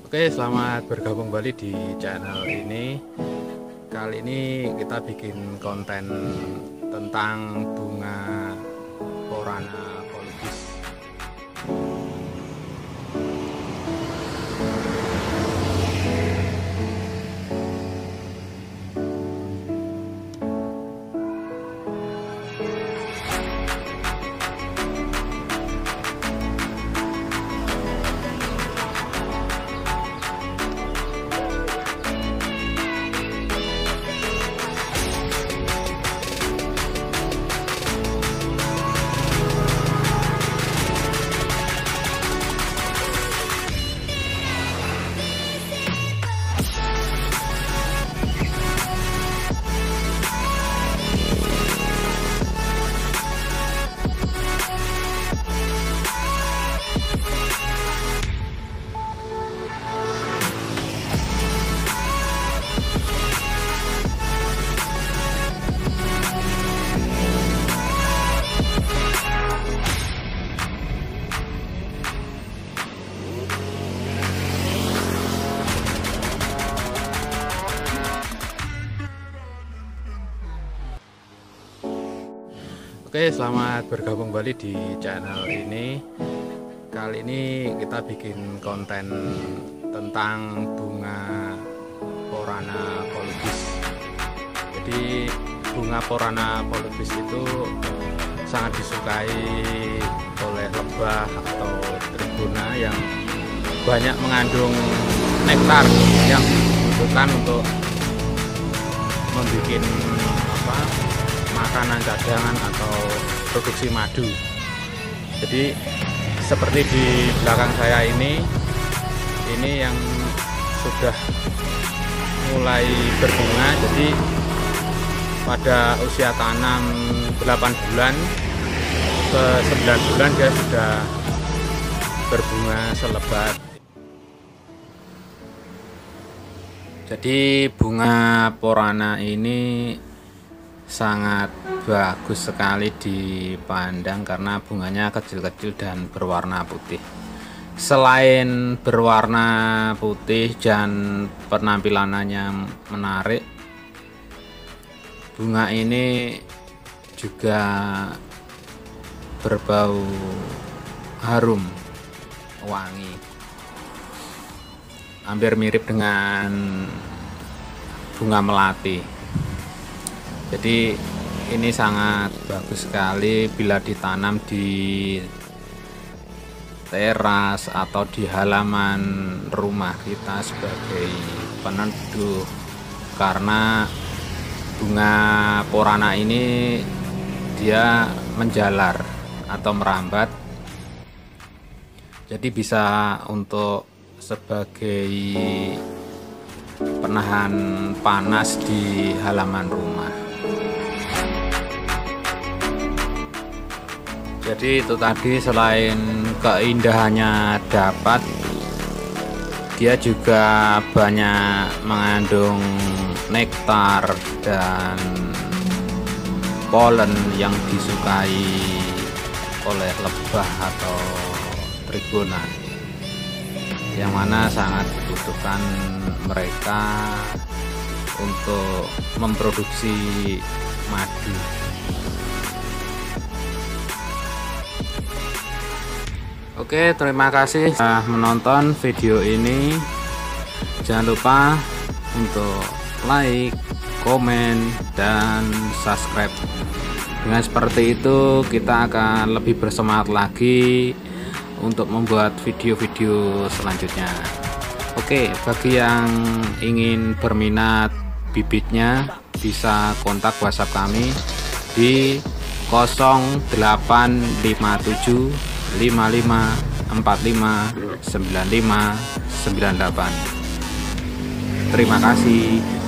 Oke, selamat bergabung kembali di channel ini. Kali ini kita bikin konten tentang bunga Porana polybis. Oke, selamat bergabung kembali di channel ini. Kali ini kita bikin konten tentang bunga Porana polybis. Jadi bunga Porana polybis itu sangat disukai oleh lebah atau trigona yang banyak mengandung nektar yang dibutuhkan untuk membuat makanan cadangan atau produksi madu. Jadi seperti di belakang saya ini yang sudah mulai berbunga. Jadi pada usia tanam 8 bulan ke 9 bulan dia sudah berbunga selebat. Jadi bunga Porana ini sangat bagus sekali dipandang karena bunganya kecil-kecil dan berwarna putih. Selain berwarna putih dan penampilannya menarik, bunga ini juga berbau harum, wangi, hampir mirip dengan bunga melati. Jadi ini sangat bagus sekali bila ditanam di teras atau di halaman rumah kita sebagai peneduh, karena bunga Porana ini dia menjalar atau merambat, jadi bisa untuk sebagai penahan panas di halaman rumah. Jadi itu tadi, selain keindahannya dapat, dia juga banyak mengandung nektar dan polen yang disukai oleh lebah atau trigona, yang mana sangat dibutuhkan mereka untuk memproduksi madu. Oke, terima kasih sudah menonton video ini. Jangan lupa untuk like, komen, dan subscribe. Dengan seperti itu kita akan lebih bersemangat lagi untuk membuat video-video selanjutnya. Oke, bagi yang ingin berminat bibitnya bisa kontak WhatsApp kami di 0857 55 45 95 98. Terima kasih.